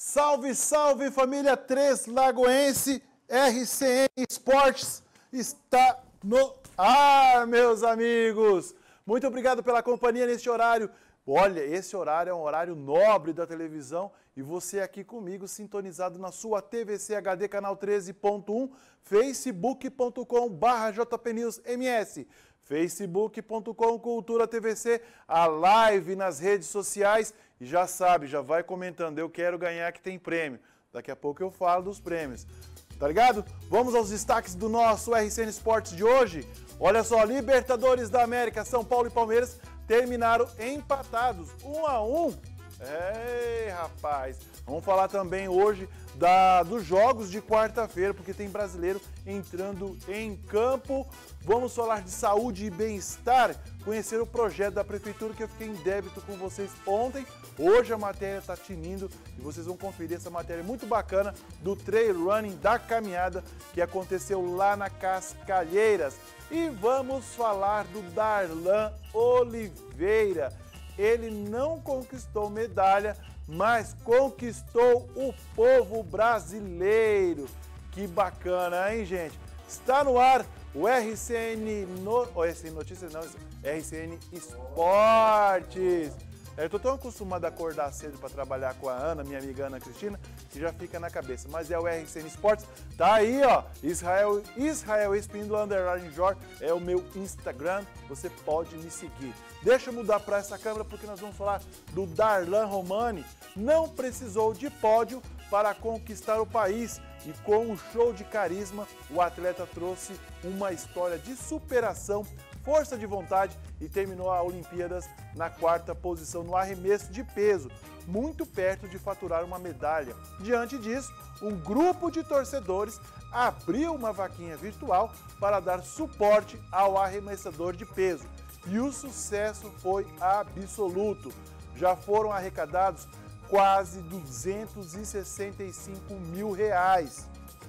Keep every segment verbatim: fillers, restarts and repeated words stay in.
Salve, salve família Três Lagoense, R C N Esportes está no ar, meus amigos. Muito obrigado pela companhia neste horário. Olha, esse horário é um horário nobre da televisão e você aqui comigo, sintonizado na sua T V C H D canal treze ponto um, facebook ponto com barra jpnewsms, facebook ponto com Cultura T V C, a live nas redes sociais. E já sabe, já vai comentando, eu quero ganhar que tem prêmio. Daqui a pouco eu falo dos prêmios. Tá ligado? Vamos aos destaques do nosso R C N Esportes de hoje. Olha só, Libertadores da América, São Paulo e Palmeiras terminaram empatados, um a um. Ei, rapaz! Vamos falar também hoje da, dos jogos de quarta-feira, porque tem brasileiro entrando em campo. Vamos falar de saúde e bem-estar, conhecer o projeto da prefeitura que eu fiquei em débito com vocês ontem. Hoje a matéria está tinindo e vocês vão conferir essa matéria muito bacana do trail running, da caminhada que aconteceu lá na Cascalheiras. E vamos falar do Darlan Oliveira. Ele não conquistou medalha, mas conquistou o povo brasileiro. Que bacana, hein, gente? Está no ar o R C N, no... oh, R C N Notícias, não, R C N Esportes. Eu tô tão acostumado a acordar cedo para trabalhar com a Ana, minha amiga Ana Cristina, que já fica na cabeça. Mas é o R C N Esportes, tá aí, ó, Israel, Israel Espíndola, underline Jor, é o meu Instagram, você pode me seguir. Deixa eu mudar para essa câmera porque nós vamos falar do Darlan Romani. Não precisou de pódio para conquistar o país e com um show de carisma, o atleta trouxe uma história de superação, força de vontade e terminou a Olimpíadas na quarta posição no arremesso de peso, muito perto de faturar uma medalha. Diante disso, um grupo de torcedores abriu uma vaquinha virtual para dar suporte ao arremessador de peso e o sucesso foi absoluto. Já foram arrecadados quase duzentos e sessenta e cinco mil reais.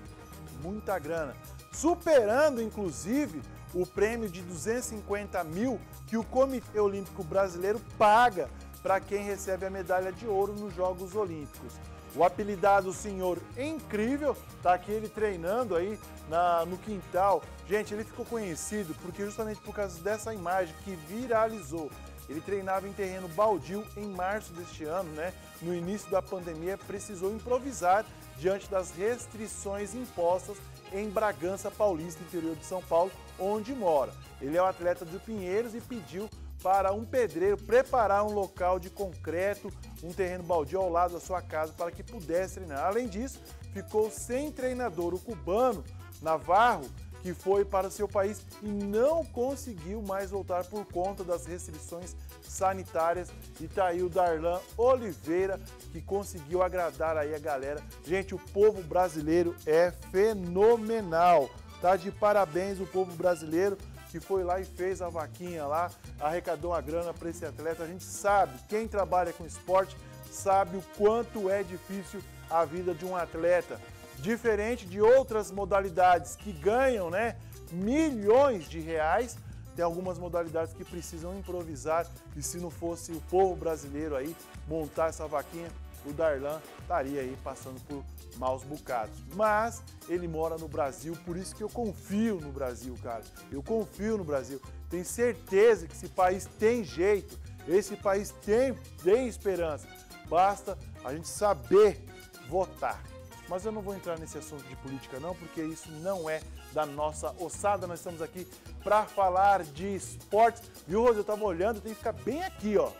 Muita grana. Superando, inclusive, o prêmio de duzentos e cinquenta mil que o Comitê Olímpico Brasileiro paga para quem recebe a medalha de ouro nos Jogos Olímpicos. O apelidado Senhor Incrível está aqui ele treinando aí na, no quintal. Gente, ele ficou conhecido porque justamente por causa dessa imagem que viralizou. Ele treinava em terreno baldio em março deste ano, né? No início da pandemia, precisou improvisar diante das restrições impostas em Bragança Paulista, interior de São Paulo, onde mora. Ele é um atleta de Pinheiros e pediu para um pedreiro preparar um local de concreto, um terreno baldio ao lado da sua casa para que pudesse treinar. Além disso, ficou sem treinador. O cubano Navarro, que foi para o seu país e não conseguiu mais voltar por conta das restrições sanitárias. E tá aí o Darlan Oliveira, que conseguiu agradar aí a galera. Gente, o povo brasileiro é fenomenal. Tá de parabéns o povo brasileiro que foi lá e fez a vaquinha lá, arrecadou uma grana para esse atleta. A gente sabe, quem trabalha com esporte sabe o quanto é difícil a vida de um atleta. Diferente de outras modalidades que ganham, né, milhões de reais, tem algumas modalidades que precisam improvisar e se não fosse o povo brasileiro aí montar essa vaquinha, o Darlan estaria aí passando por maus bocados. Mas ele mora no Brasil, por isso que eu confio no Brasil, cara. Eu confio no Brasil. Tenho certeza que esse país tem jeito, esse país tem, tem esperança. Basta a gente saber votar. Mas eu não vou entrar nesse assunto de política não, porque isso não é da nossa ossada. Nós estamos aqui para falar de esportes. Viu, Rose? Eu estava olhando, tem que ficar bem aqui, ó.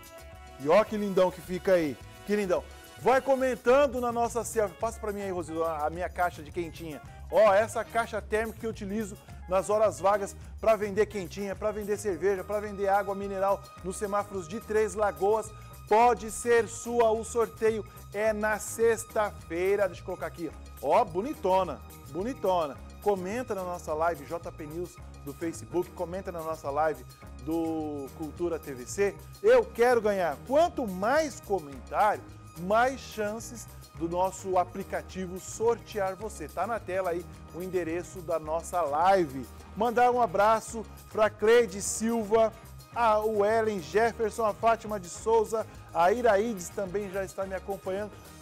E ó que lindão que fica aí. Que lindão. Vai comentando na nossa selfie. Passa para mim aí, Rose, a minha caixa de quentinha. Ó, essa caixa térmica que eu utilizo nas horas vagas para vender quentinha, para vender cerveja, para vender água mineral nos semáforos de Três Lagoas. Pode ser sua, o sorteio é na sexta-feira. Deixa eu colocar aqui, ó, bonitona, bonitona. Comenta na nossa live J P News do Facebook, comenta na nossa live do Cultura T V C. Eu quero ganhar. Quanto mais comentário, mais chances do nosso aplicativo sortear você. Tá na tela aí o endereço da nossa live. Mandar um abraço para Cleide Silva, a o Ellen Jefferson, a Fátima de Souza, a Iraides também já está me acompanhando.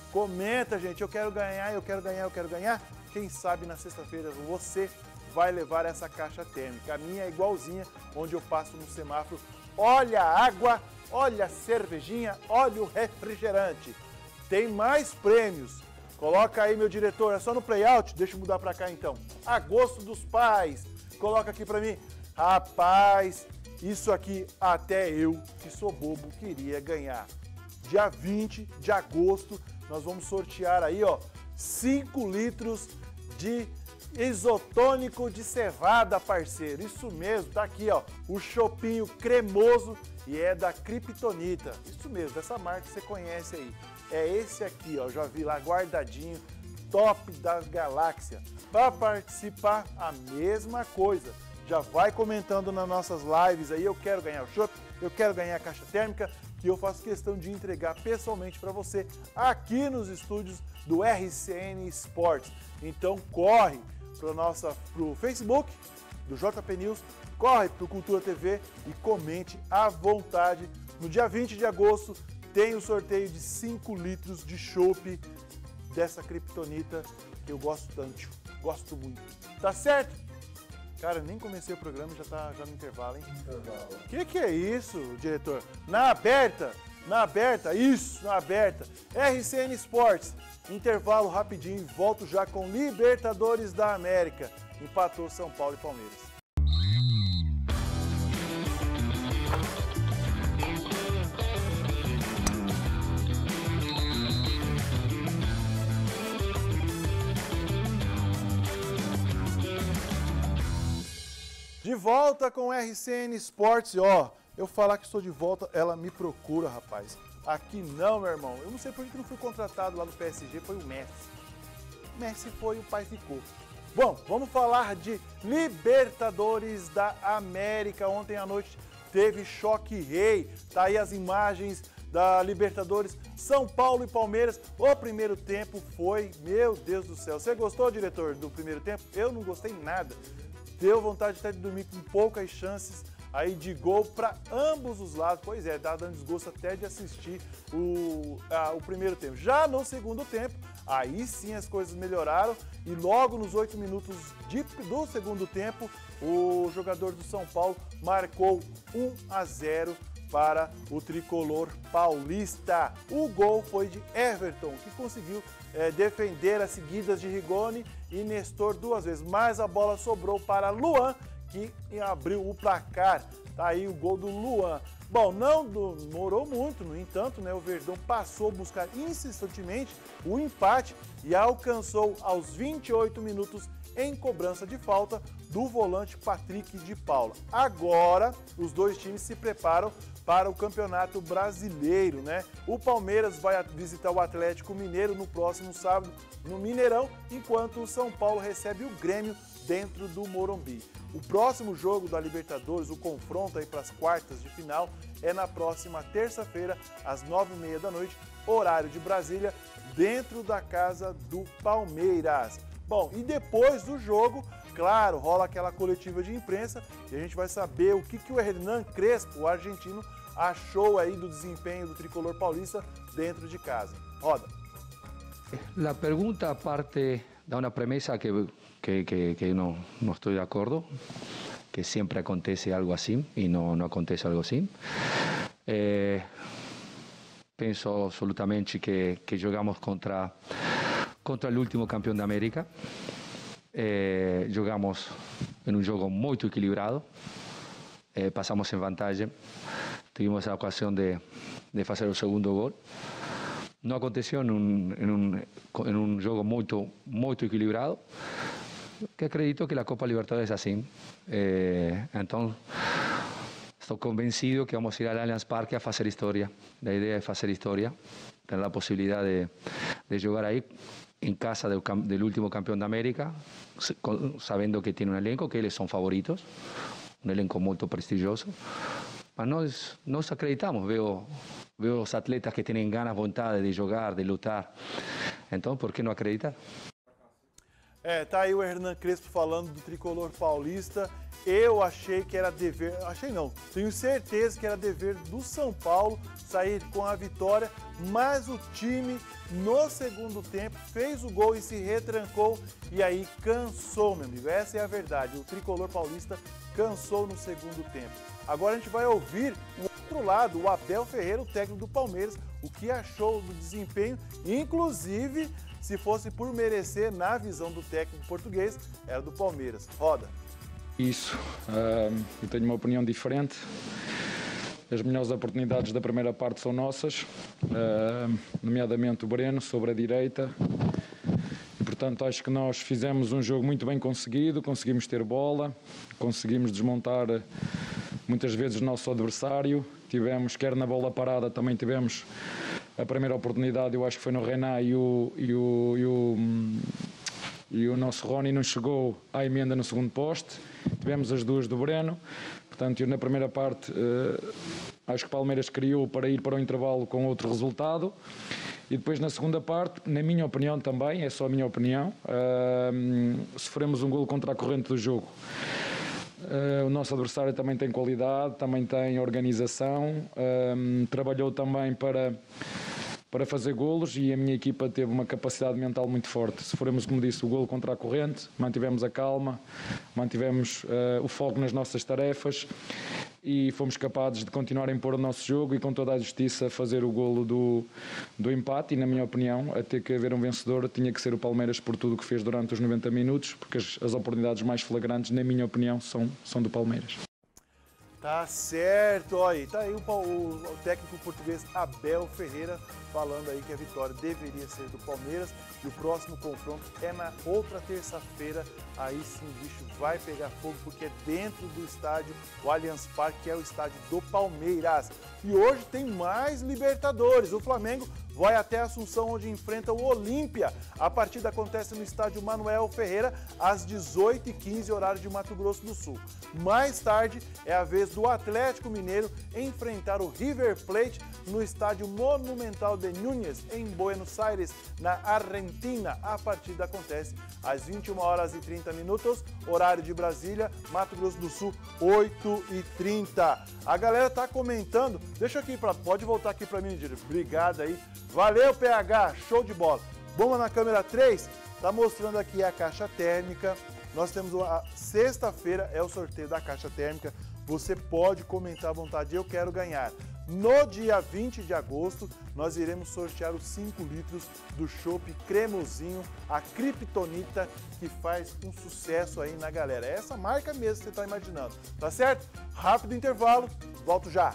Comenta, gente, eu quero ganhar, eu quero ganhar, eu quero ganhar. Quem sabe na sexta-feira você vai levar essa caixa térmica. A minha é igualzinha, onde eu passo no semáforo. Olha a água, olha a cervejinha, olha o refrigerante. Tem mais prêmios. Coloca aí, meu diretor, é só no playout. Deixa eu mudar pra cá então. Agosto dos Pais. Coloca aqui pra mim. Rapaz, isso aqui até eu, que sou bobo, queria ganhar. Dia vinte de agosto, nós vamos sortear aí, ó, cinco litros de isotônico de cevada, parceiro. Isso mesmo, tá aqui, ó, o chopinho cremoso e é da Kryptonita. Isso mesmo, dessa marca que você conhece aí. É esse aqui, ó, já vi lá guardadinho, top das galáxias. Para participar, a mesma coisa. Já vai comentando nas nossas lives aí, eu quero ganhar o chopp, eu quero ganhar a caixa térmica, que eu faço questão de entregar pessoalmente para você aqui nos estúdios do R C N Esportes. Então corre para o Facebook do J P News, corre para o Cultura T V e comente à vontade. No dia vinte de agosto tem o sorteio de cinco litros de chopp dessa Kryptonita que eu gosto tanto, gosto muito. Tá certo? Cara, nem comecei o programa, já tá já no intervalo, hein? Intervalo. Que que é isso, diretor? Na aberta, na aberta, isso, na aberta. R C N Esportes, intervalo rapidinho, volto já com Libertadores da América. Empatou São Paulo e Palmeiras. De volta com o R C N Esportes, ó, eu falar que estou de volta, ela me procura, rapaz. Aqui não, meu irmão, eu não sei por que não fui contratado lá no P S G, foi o Messi. O Messi foi, o pai ficou. Bom, vamos falar de Libertadores da América. Ontem à noite teve choque rei, tá aí as imagens da Libertadores, São Paulo e Palmeiras. O primeiro tempo foi, meu Deus do céu. Você gostou, diretor, do primeiro tempo? Eu não gostei nada. Deu vontade até de dormir com poucas chances aí de gol para ambos os lados. Pois é, tá dando desgosto até de assistir o, a, o primeiro tempo. Já no segundo tempo, aí sim as coisas melhoraram e logo nos oito minutos de, do segundo tempo, o jogador do São Paulo marcou um a zero para o tricolor paulista. O gol foi de Everton, que conseguiu é, defender as seguidas de Rigoni e Nestor duas vezes, mas a bola sobrou para Luan, que abriu o placar. Tá aí o gol do Luan. Bom, não demorou muito, no entanto, né, o Verdão passou a buscar insistentemente o empate e alcançou aos vinte e oito minutos em cobrança de falta do volante Patrick de Paula. Agora, os dois times se preparam para o Campeonato Brasileiro, né? O Palmeiras vai visitar o Atlético Mineiro no próximo sábado no Mineirão, enquanto o São Paulo recebe o Grêmio dentro do Morumbi. O próximo jogo da Libertadores, o confronto aí para as quartas de final, é na próxima terça-feira, às nove e meia da noite, horário de Brasília, dentro da casa do Palmeiras. Bom, e depois do jogo, claro, rola aquela coletiva de imprensa e a gente vai saber o que, que o Hernan Crespo, o argentino, achou aí do desempenho do tricolor paulista dentro de casa. Roda. La pergunta parte da una premisa que, que, que, que no, no estoy de acuerdo, que siempre acontece algo así y no, no acontece algo así. Eh, penso absolutamente que, que jogamos contra, contra el último campeón de América. Eh, jogamos en un juego muy equilibrado, eh, pasamos en vantagem, tuvimos a ocasión de, de hacer el segundo gol. No aconteció en un, en un, en un jogo muito, muito equilibrado, que acredito que la Copa Libertadores es así. Eh, entonces, estoy convencido que vamos a ir al Allianz Parque a hacer historia. La idea es hacer historia, tener la posibilidad de, de jugar ahí en casa del, del último campeón de América, sabiendo que tiene un elenco, que ellos son favoritos, un elenco muy prestigioso. Mas nós, nós acreditamos, veo, veo os atletas que tienen ganas, vontade de jogar, de lutar. Então, por que não acreditar? É, tá aí o Hernan Crespo falando do tricolor paulista. Eu achei que era dever, achei não, tenho certeza que era dever do São Paulo sair com a vitória, mas o time no segundo tempo fez o gol e se retrancou e aí cansou, meu amigo. Essa é a verdade, o tricolor paulista cansou no segundo tempo. Agora a gente vai ouvir o outro lado, o Abel Ferreira, o técnico do Palmeiras, o que achou do desempenho, inclusive se fosse por merecer, na visão do técnico português, era do Palmeiras. Roda. Isso, uh, eu tenho uma opinião diferente. As melhores oportunidades da primeira parte são nossas, uh, nomeadamente o Breno sobre a direita. E, portanto, acho que nós fizemos um jogo muito bem conseguido, conseguimos ter bola, conseguimos desmontar muitas vezes o nosso adversário. Tivemos, quer na bola parada, também tivemos a primeira oportunidade, eu acho que foi no Renan e o... E o, e o E o nosso Rony não chegou à emenda no segundo poste. Tivemos as duas do Breno. Portanto, eu na primeira parte uh, acho que o Palmeiras criou para ir para o intervalo com outro resultado. E depois na segunda parte, na minha opinião também, é só a minha opinião, uh, sofremos um golo contra a corrente do jogo. Uh, o nosso adversário também tem qualidade, também tem organização, uh, trabalhou também para... para fazer golos e a minha equipa teve uma capacidade mental muito forte. Se formos, como disse, o golo contra a corrente, mantivemos a calma, mantivemos uh, o foco nas nossas tarefas e fomos capazes de continuar a impor o nosso jogo e com toda a justiça fazer o golo do, do empate e, na minha opinião, a ter que haver um vencedor tinha que ser o Palmeiras por tudo o que fez durante os noventa minutos, porque as, as oportunidades mais flagrantes, na minha opinião, são, são do Palmeiras. Tá certo, olha, tá aí o, o, o técnico português Abel Ferreira falando aí que a vitória deveria ser do Palmeiras e o próximo confronto é na outra terça-feira, aí sim o bicho vai pegar fogo porque é dentro do estádio, o Allianz Parque, que é o estádio do Palmeiras. E hoje tem mais Libertadores, o Flamengo vai até Assunção, onde enfrenta o Olímpia. A partida acontece no estádio Manuel Ferreira, às dezoito e quinze, horário de Mato Grosso do Sul. Mais tarde, é a vez do Atlético Mineiro enfrentar o River Plate no estádio Monumental de Núñez, em Buenos Aires, na Argentina. A partida acontece às vinte e uma horas e trinta minutos, horário de Brasília, Mato Grosso do Sul, oito e trinta. A galera tá comentando, deixa aqui, pra, pode voltar aqui para mim, Dir. Obrigado aí. Valeu, P H, show de bola. Vamos na câmera três, tá mostrando aqui a caixa térmica. Nós temos a sexta-feira, é o sorteio da caixa térmica. Você pode comentar à vontade, eu quero ganhar. No dia vinte de agosto, nós iremos sortear os cinco litros do chopp cremosinho, a Kryptonita, que faz um sucesso aí na galera. É essa marca mesmo que você está imaginando, tá certo? Rápido intervalo, volto já.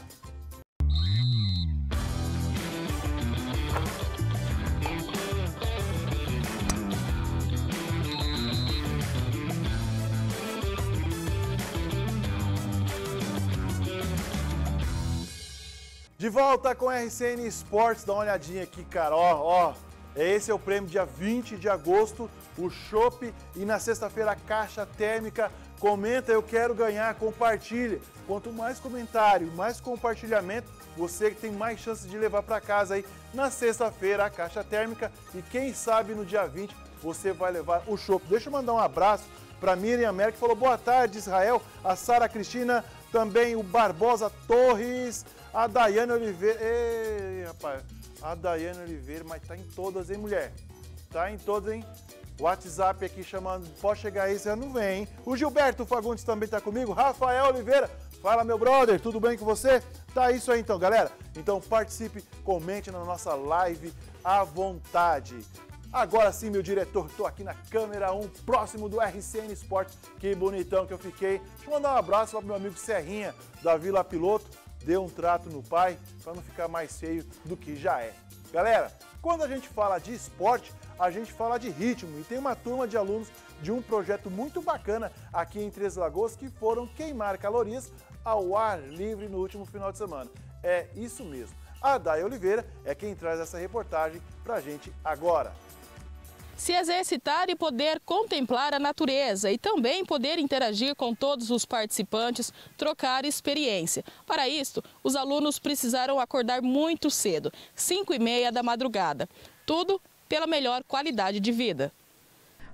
De volta com a R C N Esportes, dá uma olhadinha aqui, cara, ó, ó, esse é o prêmio dia vinte de agosto, o chopp, e na sexta-feira a caixa térmica. Comenta, eu quero ganhar, compartilhe. Quanto mais comentário, mais compartilhamento, você que tem mais chances de levar para casa aí na sexta-feira a caixa térmica, e quem sabe no dia vinte você vai levar o chopp. Deixa eu mandar um abraço para Miriam Mer, que falou boa tarde, Israel, a Sara Cristina, também o Barbosa Torres, a Daiane Oliveira, ei, rapaz, a Daiane Oliveira, mas tá em todas, hein, mulher? Tá em todas, hein? WhatsApp aqui chamando, pode chegar aí, você não vem, hein? O Gilberto Fagundes também tá comigo, Rafael Oliveira, fala, meu brother, tudo bem com você? Tá isso aí então, galera. Então participe, comente na nossa live à vontade. Agora sim, meu diretor, tô aqui na câmera um, próximo do R C N Esportes, que bonitão que eu fiquei. Deixa eu mandar um abraço para o meu amigo Serrinha, da Vila Piloto, deu um trato no pai, para não ficar mais feio do que já é. Galera, quando a gente fala de esporte, a gente fala de ritmo, e tem uma turma de alunos de um projeto muito bacana aqui em Três Lagoas que foram queimar calorias ao ar livre no último final de semana. É isso mesmo. A Day Oliveira é quem traz essa reportagem pra gente agora. Se exercitar e poder contemplar a natureza e também poder interagir com todos os participantes, trocar experiência. Para isso, os alunos precisaram acordar muito cedo, cinco e meia da madrugada. Tudo pela melhor qualidade de vida.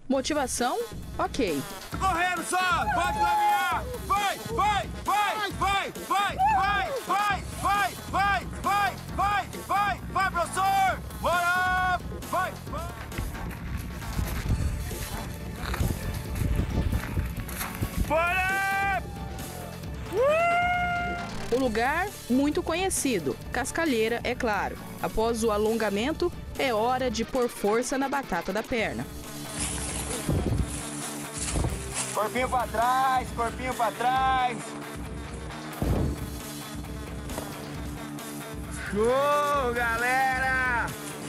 Motivação? Ok. Correndo só, pode caminhar! Vai, vai, vai, vai, vai, vai, vai, vai, vai, vai, vai, vai, vai, professor! Bora! Vai, vai! Bora! O lugar, muito conhecido. Cascalheira, é claro. Após o alongamento, é hora de pôr força na batata da perna. Corpinho pra trás, corpinho pra trás. Show, galera!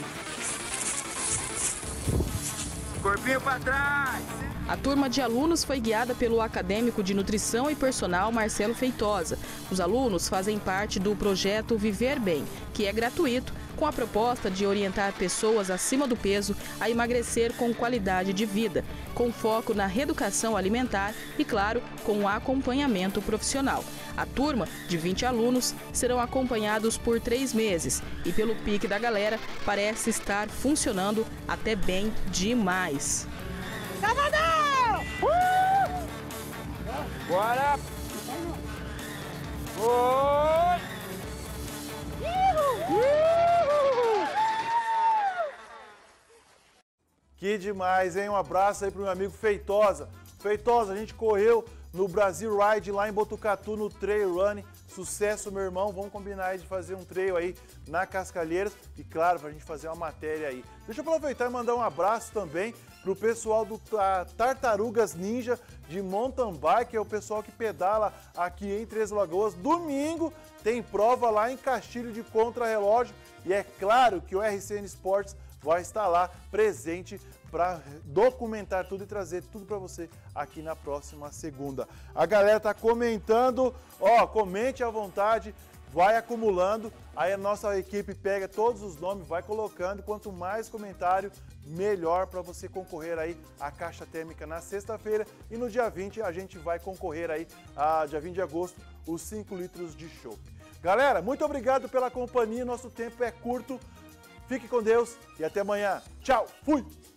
Corpinho pra trás. A turma de alunos foi guiada pelo acadêmico de nutrição e personal Marcelo Feitosa. Os alunos fazem parte do projeto Viver Bem, que é gratuito, com a proposta de orientar pessoas acima do peso a emagrecer com qualidade de vida, com foco na reeducação alimentar e, claro, com acompanhamento profissional. A turma, de vinte alunos, serão acompanhados por três meses e, pelo pique da galera, parece estar funcionando até bem demais. Salvador! Uh! Bora! Oi! Que demais, hein? Um abraço aí pro meu amigo Feitosa. Feitosa, a gente correu no Brasil Ride lá em Botucatu, no Trail Running. Sucesso, meu irmão. Vamos combinar aí de fazer um trail aí na Cascalheiras e, claro, pra gente fazer uma matéria aí. Deixa eu aproveitar e mandar um abraço também pro pessoal do Tartarugas Ninja de mountain bike, é o pessoal que pedala aqui em Três Lagoas. Domingo tem prova lá em Castilho de Contrarrelógio e é claro que o R C N Esportes vai estar lá presente para documentar tudo e trazer tudo para você aqui na próxima segunda. A galera tá comentando, ó, comente à vontade, vai acumulando, aí a nossa equipe pega todos os nomes, vai colocando, quanto mais comentário, melhor para você concorrer aí à caixa térmica na sexta-feira e no dia vinte a gente vai concorrer aí, a dia vinte de agosto, os cinco litros de chopp. Galera, muito obrigado pela companhia, nosso tempo é curto, fique com Deus e até amanhã. Tchau, fui!